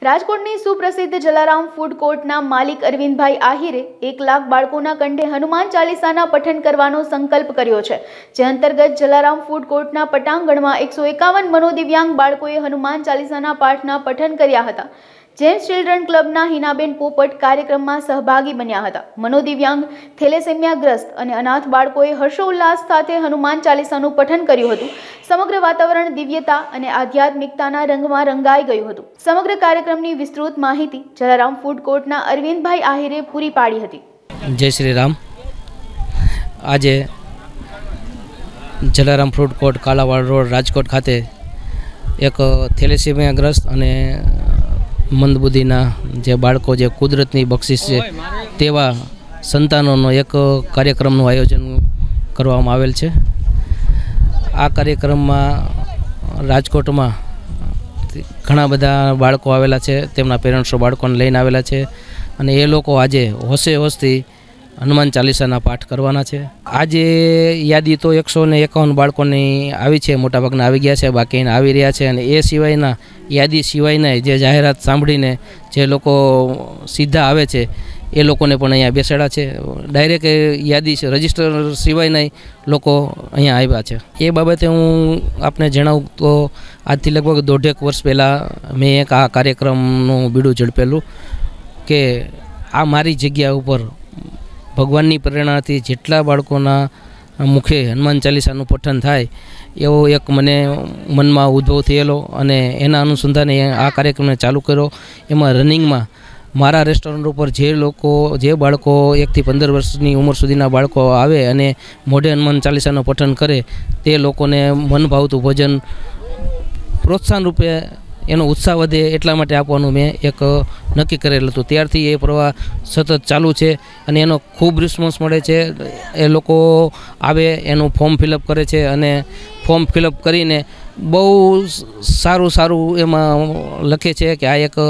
રાજકોટની સુપ્રસિદ્ધ જલારામ ફૂડ કોર્ટના માલિક અરવિંદભાઈ આહિરે 1 લાખ બાળકોના કંઠે હનુમાન ચાલીસાના પઠન કરવાનો સંકલ્પ કર્યો છે, જે અંતર્ગત જલારામ ફૂડ કોર્ટના પટાંગણમાં 151 મનોદિવ્યાંગ બાળકોએ હનુમાન ચાલીસાના પાઠના પઠન કર્યા હતા। જેમ્સ ચિલ્ડ્રન ક્લબના હિનાબેન પોપટ કાર્યક્રમમાં સહભાગી બન્યા હતા। મનોદિવ્યાંગ, થેલેસેમિયાગ્રસ્ત અને અનાથ બાળકોએ હર્ષોલ્લાસ સાથે હનુમાન ચાલીસાનું પઠન કર્યું હતું। સમગ્ર વાતાવરણ દિવ્યતા અને આધ્યાત્મિકતાના રંગમાં રંગાઈ ગયું હતું। સમગ્ર કાર્યક્રમની વિસ્તૃત માહિતી જલારામ ફૂડ કોર્ટના અરવિંદભાઈ આહિરે પૂરી પાડી હતી। जय श्री राम। आज Jalaram food court Kalawad road Rajkot खाते एक थेलेसेमियाग्रस्त अने मंदबुद्धीना जे बाळको जे कुदरतनी बक्षिस छे तेवा संतानोनो एक कार्यक्रमનું आयोजन કરવામાં આવેલ છે। આ કાર્યક્રમમાં રાજકોટમાં ઘણા બધા બાળકો આવેલા છે, તેમના પેરેન્ટ્સો બાળકોને લઈને આવેલા છે અને એ લોકો આજે હોશે હોશથી હનુમાન ચાલીસાના પાઠ કરવાના છે। આજે યાદી તો 151 બાળકોની આવી છે, મોટાભાગના આવી ગયા છે, બાકીના આવી રહ્યા છે અને એ સિવાયના યાદી સિવાયના જે જાહેરાત સાંભળીને જે લોકો સીધા આવે છે એ લોકોને પણ અહીંયા બેસાડ્યા છે। ડાયરેક્ટ યાદી રજિસ્ટર સિવાયના લોકો અહીંયા આવ્યા છે। એ બાબતે હું આપને જણાવું તો આજથી લગભગ 1.5 વર્ષ પહેલાં મેં એક આ કાર્યક્રમનું બીડું ઝડપેલું કે આ મારી જગ્યા ઉપર ભગવાનની પ્રેરણાથી જેટલા બાળકોના મુખે હનુમાન ચાલીસાનું પઠન થાય એવો એક મને મનમાં ઉદ્ભવ થયેલો અને એના અનુસંધાને આ કાર્યક્રમને ચાલુ કર્યો। એમાં રનિંગમાં મારા રેસ્ટોરન્ટ ઉપર જે બાળકો 1 થી 15 વર્ષની ઉંમર સુધીના બાળકો આવે અને મોઢે હનુમાન ચાલીસાનું પઠન કરે તે લોકોને મન ભાવતું ભોજન પ્રોત્સાહન રૂપે એનો ઉત્સાહ વધે એટલા માટે આપવાનું મેં એક નક્કી કરેલું હતું। ત્યારથી એ પ્રવાહ સતત ચાલુ છે અને એનો ખૂબ રિસ્પોન્સ મળે છે। એ લોકો આવે એનું ફોર્મ ફિલઅપ કરે છે અને ફોર્મ ફિલઅપ કરીને બહુ સારું એમાં લખે છે કે આ એક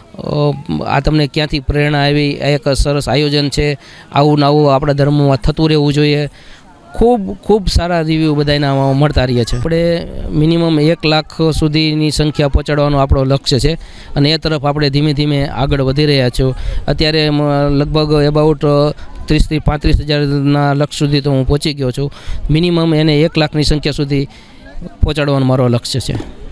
આ તમને ક્યાંથી પ્રેરણા આવી, આ એક સરસ આયોજન છે, આવું ને આવું આપણા ધર્મમાં થતું રહેવું જોઈએ। ખૂબ સારા રિવ્યૂ બધાના મળતા રહ્યા છે। આપણે મિનિમમ 1 લાખ સુધીની સંખ્યા પહોંચાડવાનો આપણો લક્ષ્ય છે અને એ તરફ આપણે ધીમે ધીમે આગળ વધી રહ્યા છીએ। અત્યારે લગભગ એબાઉટ 30 થી 35 હજારના લક્ષ્ય સુધી તો હું પહોંચી ગયો છું। મિનિમમ એને 1 લાખની સંખ્યા સુધી પહોંચાડવાનો મારો લક્ષ્ય છે।